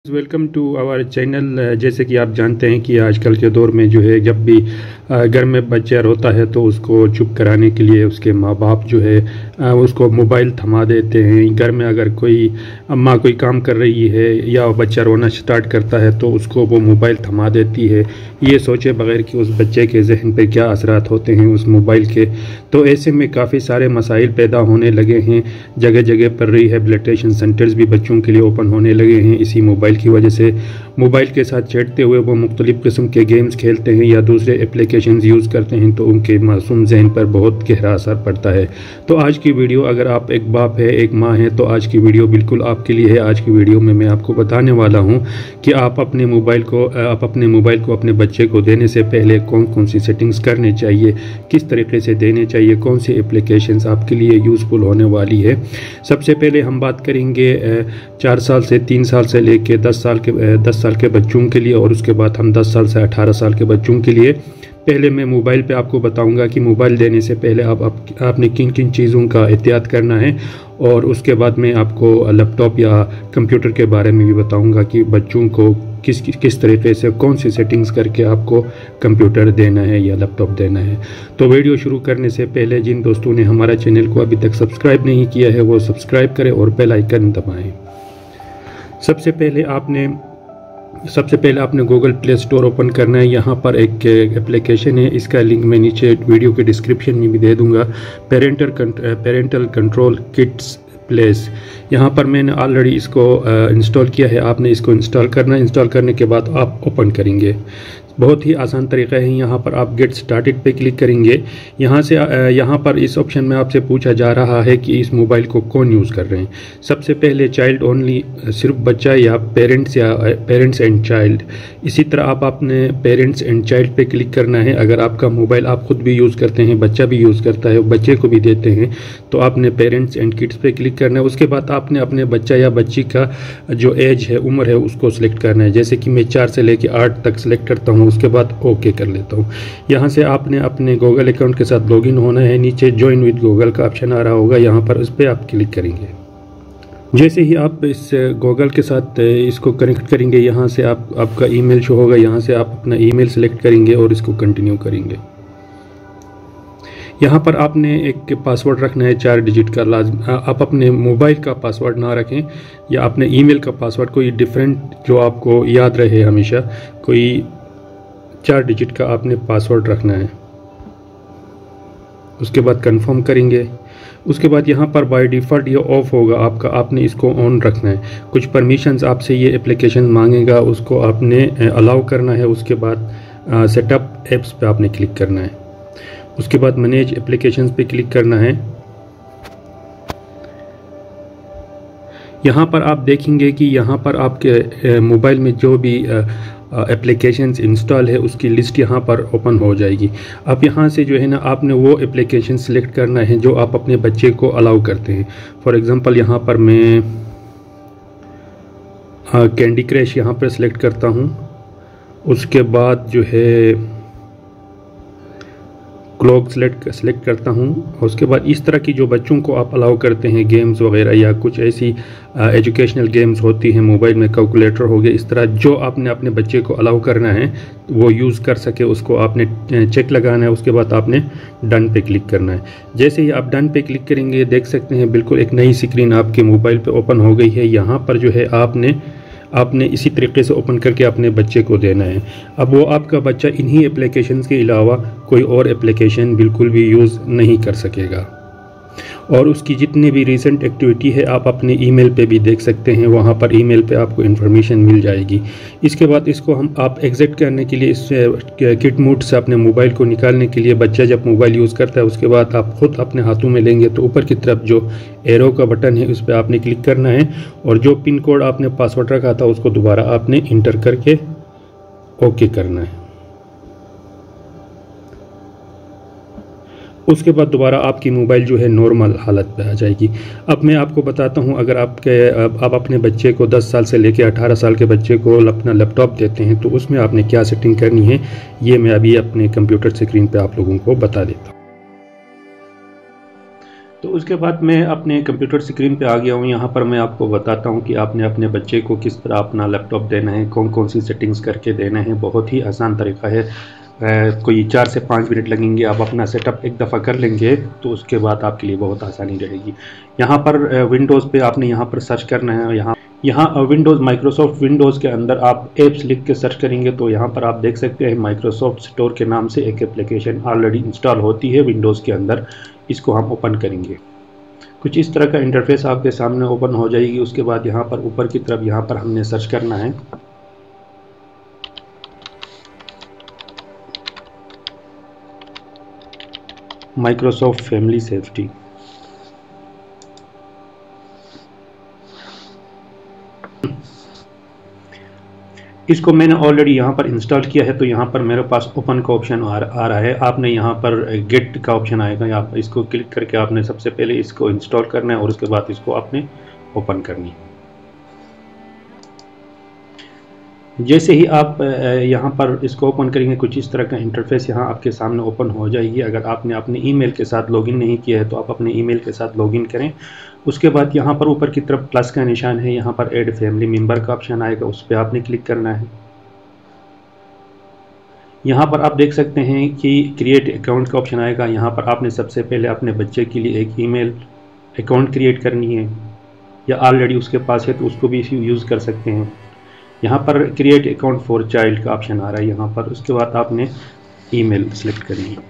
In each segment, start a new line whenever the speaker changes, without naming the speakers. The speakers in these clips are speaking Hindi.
Welcome to our channel. जैसे कि आप जानते हैं कि आजकल के दौर में जो है जब भी घर में बच्चा रोता है तो उसको चुप कराने के लिए उसके माँ बाप जो है उसको मोबाइल थमा देते हैं। घर में अगर कोई अम्मा कोई काम कर रही है या बच्चा रोना स्टार्ट करता है तो उसको वो मोबाइल थमा देती है, ये सोचे बगैर कि उस बच्चे के जहन पे क्या असरात होते हैं उस मोबाइल के। तो ऐसे में काफ़ी सारे मसाइल पैदा होने लगे हैं। जगह जगह पर रिहैबिलिटेशन सेंटर्स भी बच्चों के लिए ओपन होने लगे हैं इसी मोबाइल की वजह से। मोबाइल के साथ चढ़ते हुए वो मुख्तलिफ़ किस्म के गेम्स खेलते हैं या दूसरे एप्लीकेशंस यूज़ करते हैं तो उनके मासूम जहन पर बहुत गहरा असर पड़ता है। तो आज की वीडियो, अगर आप एक बाप है एक माँ है तो आज की वीडियो बिल्कुल आपके लिए है। आज की वीडियो में मैं आपको बताने वाला हूँ कि आप अपने मोबाइल को अपने बच्चे को देने से पहले कौन कौन सी सेटिंग्स करनी चाहिए, किस तरीके से देने चाहिए, कौन सी एप्लीकेशंस आपके लिए यूज़फुल होने वाली है। सबसे पहले हम बात करेंगे 4 साल से 3 साल से लेके 10 साल के बच्चों के लिए, और उसके बाद हम 10 साल से 18 साल के बच्चों के लिए। पहले मैं मोबाइल पे आपको बताऊंगा कि मोबाइल देने से पहले आपने किन किन चीज़ों का एहतियात करना है, और उसके बाद मैं आपको लैपटॉप या कंप्यूटर के बारे में भी बताऊंगा कि बच्चों को किस तरीके से कौन सी सेटिंग्स करके आपको कंप्यूटर देना है या लैपटॉप देना है। तो वीडियो शुरू करने से पहले जिन दोस्तों ने हमारा चैनल को अभी तक सब्सक्राइब नहीं किया है वो सब्सक्राइब करें और बेल आइकन दबाएँ। सबसे पहले आपने गूगल प्ले स्टोर ओपन करना है। यहाँ पर एक एप्लीकेशन है, इसका लिंक मैं नीचे वीडियो के डिस्क्रिप्शन में भी दे दूँगा, पेरेंटल कंट्रोल किड्स प्लेस। यहाँ पर मैंने ऑलरेडी इसको इंस्टॉल किया है। आपने इसको इंस्टॉल करना है। इंस्टॉल करने के बाद आप ओपन करेंगे। बहुत ही आसान तरीका है। यहाँ पर आप गेट स्टार्टेड पे क्लिक करेंगे। यहाँ पर इस ऑप्शन में आपसे पूछा जा रहा है कि इस मोबाइल को कौन यूज़ कर रहे हैं। सबसे पहले चाइल्ड ओनली, सिर्फ बच्चा या पेरेंट्स एंड चाइल्ड। इसी तरह आप अपने पेरेंट्स एंड चाइल्ड पे क्लिक करना है। अगर आपका मोबाइल आप खुद भी यूज़ करते हैं, बच्चा भी यूज़ करता है, बच्चे को भी देते हैं, तो आपने पेरेंट्स एंड किड्स पे क्लिक करना है। उसके बाद आपने अपने बच्चा या बच्ची का जो एज है, उम्र है, उसको सिलेक्ट करना है। जैसे कि मैं 4 से लेकर 8 तक सिलेक्ट करता हूँ, उसके बाद ओके कर लेता हूँ। यहाँ से आपने अपने गूगल अकाउंट के साथ लॉगिन होना है। नीचे ज्वाइन विद गूगल का ऑप्शन आ रहा होगा, यहाँ पर उस पर आप क्लिक करेंगे। जैसे ही आप इस गूगल के साथ इसको कनेक्ट करेंगे, यहाँ से आपका ईमेल शो होगा। यहाँ से आप अपना ईमेल सेलेक्ट करेंगे और इसको कंटिन्यू करेंगे। यहाँ पर आपने एक पासवर्ड रखना है 4 डिजिट का। आप अपने मोबाइल का पासवर्ड ना रखें या अपने ईमेल का पासवर्ड कोई डिफरेंट जो आपको याद रहे हमेशा, कोई 4 डिजिट का आपने पासवर्ड रखना है। उसके बाद कंफर्म करेंगे। उसके बाद यहाँ पर बाय डिफ़ॉल्ट ये ऑफ होगा आपका, आपने इसको ऑन रखना है। कुछ परमिशंस आपसे ये एप्लीकेशन मांगेगा, उसको आपने अलाउ करना है। उसके बाद सेटअप एप्स पे आपने क्लिक करना है। उसके बाद मैनेज एप्लीकेशंस पे क्लिक करना है। यहाँ पर आप देखेंगे कि यहाँ पर आपके मोबाइल में जो भी एप्लीकेशंस इंस्टॉल है उसकी लिस्ट यहाँ पर ओपन हो जाएगी। अब यहाँ से जो है ना, आपने वो एप्लीकेशन सेलेक्ट करना है जो आप अपने बच्चे को अलाउ करते हैं। फॉर एग्ज़ाम्पल यहाँ पर मैं कैंडी क्रश यहाँ पर सेलेक्ट करता हूँ। उसके बाद जो है क्लॉक सेलेक्ट करता हूँ। उसके बाद इस तरह की जो बच्चों को आप अलाउ करते हैं गेम्स वगैरह या कुछ ऐसी एजुकेशनल गेम्स होती हैं मोबाइल में, कैलकुलेटर हो गया, इस तरह जो आपने अपने बच्चे को अलाउ करना है वो यूज़ कर सके, उसको आपने चेक लगाना है। उसके बाद आपने डन पे क्लिक करना है। जैसे ही आप डन पे क्लिक करेंगे, देख सकते हैं बिल्कुल एक नई स्क्रीन आपके मोबाइल पे ओपन हो गई है। यहाँ पर जो है आपने इसी तरीके से ओपन करके अपने बच्चे को देना है। अब वो आपका बच्चा इन्हीं एप्लीकेशंस के अलावा कोई और एप्लीकेशन बिल्कुल भी यूज़ नहीं कर सकेगा, और उसकी जितनी भी रीसेंट एक्टिविटी है आप अपने ईमेल पे भी देख सकते हैं। वहाँ पर ईमेल पे आपको इन्फॉर्मेशन मिल जाएगी। इसके बाद इसको आप एग्जिट करने के लिए, इस किट मोड से अपने मोबाइल को निकालने के लिए, बच्चा जब मोबाइल यूज़ करता है उसके बाद आप खुद अपने हाथों में लेंगे तो ऊपर की तरफ जो एरो का बटन है उस पर आपने क्लिक करना है, और जो पिन कोड आपने पासवर्ड रखा था उसको दोबारा आपने इंटर करके ओके करना है। उसके बाद दोबारा आपकी मोबाइल जो है नॉर्मल हालत पे आ जाएगी। अब मैं आपको बताता हूँ, अगर आप अपने बच्चे को 10 साल से लेकर 18 साल के बच्चे को अपना लैपटॉप देते हैं तो उसमें आपने क्या सेटिंग करनी है, ये मैं अभी अपने कंप्यूटर स्क्रीन पे आप लोगों को बता देता हूँ। तो उसके बाद मैं अपने कंप्यूटर स्क्रीन पे आ गया हूँ। यहाँ पर मैं आपको बताता हूँ कि आपने अपने बच्चे को किस तरह अपना लैपटॉप देना है, कौन कौन सी सेटिंग्स करके देना है। बहुत ही आसान तरीका है, कोई 4 से 5 मिनट लगेंगे। आप अपना सेटअप एक दफ़ा कर लेंगे तो उसके बाद आपके लिए बहुत आसानी रहेगी। यहाँ पर विंडोज़ पे आपने यहाँ पर सर्च करना है। यहाँ विंडोज़ माइक्रोसॉफ्ट विंडोज़ के अंदर आप एप्स लिख के सर्च करेंगे तो यहाँ पर आप देख सकते हैं माइक्रोसॉफ्ट स्टोर के नाम से एक एप्लीकेशन ऑलरेडी इंस्टॉल होती है विंडोज़ के अंदर। इसको हम ओपन करेंगे। कुछ इस तरह का इंटरफेस आपके सामने ओपन हो जाएगी। उसके बाद यहाँ पर ऊपर की तरफ यहाँ पर हमने सर्च करना है माइक्रोसॉफ्ट फैमिली सेफ्टी। इसको मैंने ऑलरेडी यहाँ पर इंस्टॉल किया है तो यहाँ पर मेरे पास ओपन का ऑप्शन आ रहा है। आपने यहाँ पर गेट का ऑप्शन आएगा, यहाँ इसको क्लिक करके आपने सबसे पहले इसको इंस्टॉल करना है और उसके बाद इसको आपने ओपन करनी है। जैसे ही आप यहाँ पर इसको ओपन करेंगे कुछ इस तरह का इंटरफेस यहाँ आपके सामने ओपन हो जाएगी। अगर आपने अपने ईमेल के साथ लॉगिन नहीं किया है तो आप अपने ईमेल के साथ लॉगिन करें। उसके बाद यहाँ पर ऊपर की तरफ प्लस का निशान है, यहाँ पर ऐड फैमिली मेंबर का ऑप्शन आएगा, उस पर आपने क्लिक करना है। यहाँ पर आप देख सकते हैं कि क्रिएट अकाउंट का ऑप्शन आएगा। यहाँ पर आपने सबसे पहले अपने बच्चे के लिए एक ईमेल अकाउंट क्रिएट करनी है, या ऑलरेडी उसके पास है तो उसको भी यूज़ कर सकते हैं। यहाँ पर क्रिएट अकाउंट फॉर चाइल्ड का ऑप्शन आ रहा है यहाँ पर। उसके बाद आपने ईमेल सेलेक्ट करनी है।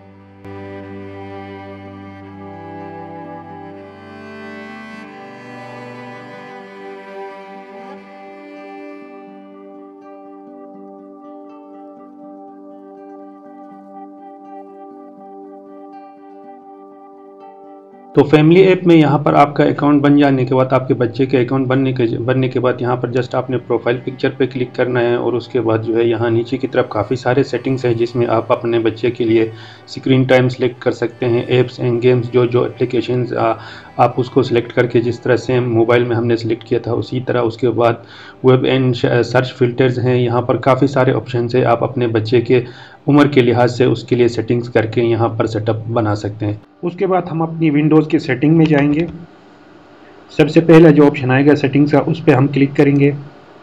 तो फैमिली ऐप में यहाँ पर आपका अकाउंट बन जाने के बाद, आपके बच्चे के अकाउंट बनने के बाद यहाँ पर जस्ट आपने प्रोफाइल पिक्चर पे क्लिक करना है और उसके बाद जो है यहाँ नीचे की तरफ काफ़ी सारे सेटिंग्स हैं जिसमें आप अपने बच्चे के लिए स्क्रीन टाइम सेलेक्ट कर सकते हैं। ऐप्स एंड गेम्स जो एप्लीकेशंस आप उसको सिलेक्ट करके, जिस तरह से मोबाइल में हमने सेलेक्ट किया था उसी तरह। उसके बाद वेब एंड सर्च फिल्टर्स हैं, यहाँ पर काफ़ी सारे ऑप्शन है। आप अपने बच्चे के उम्र के लिहाज से उसके लिए सेटिंग्स करके यहाँ पर सेटअप बना सकते हैं। उसके बाद हम अपनी विंडोज़ की सेटिंग में जाएंगे। सबसे पहला जो ऑप्शन आएगा सेटिंग्स का, उस पर हम क्लिक करेंगे।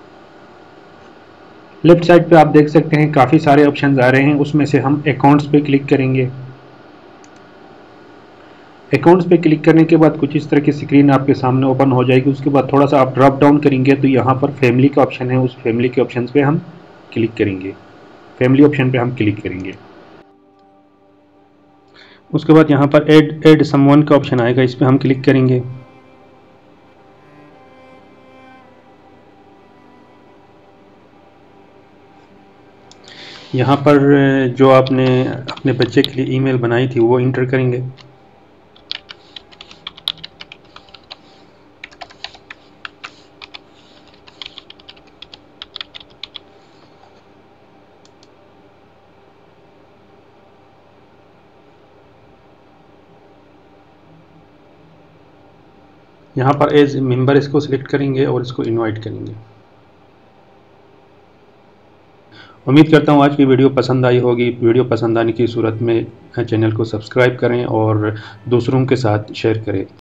लेफ्ट साइड पे आप देख सकते हैं काफ़ी सारे ऑप्शंस आ रहे हैं, उसमें से हम अकाउंट्स पे क्लिक करेंगे। अकाउंट्स पे क्लिक करने के बाद कुछ इस तरह की स्क्रीन आपके सामने ओपन हो जाएगी। उसके बाद थोड़ा सा आप ड्रॉप डाउन करेंगे तो यहाँ पर फैमिली का ऑप्शन है, उस फैमिली के ऑप्शन पे हम क्लिक करेंगे। फैमिली ऑप्शन पे हम क्लिक करेंगे। उसके बाद यहाँ पर ऐड समवन का ऑप्शन आएगा, इस पर हम क्लिक करेंगे। यहाँ पर जो आपने अपने बच्चे के लिए ईमेल बनाई थी वो इंटर करेंगे। यहाँ पर एज मेंबर इसको सिलेक्ट करेंगे और इसको इनवाइट करेंगे। उम्मीद करता हूँ आज की वीडियो पसंद आई होगी। वीडियो पसंद आने की सूरत में चैनल को सब्सक्राइब करें और दूसरों के साथ शेयर करें।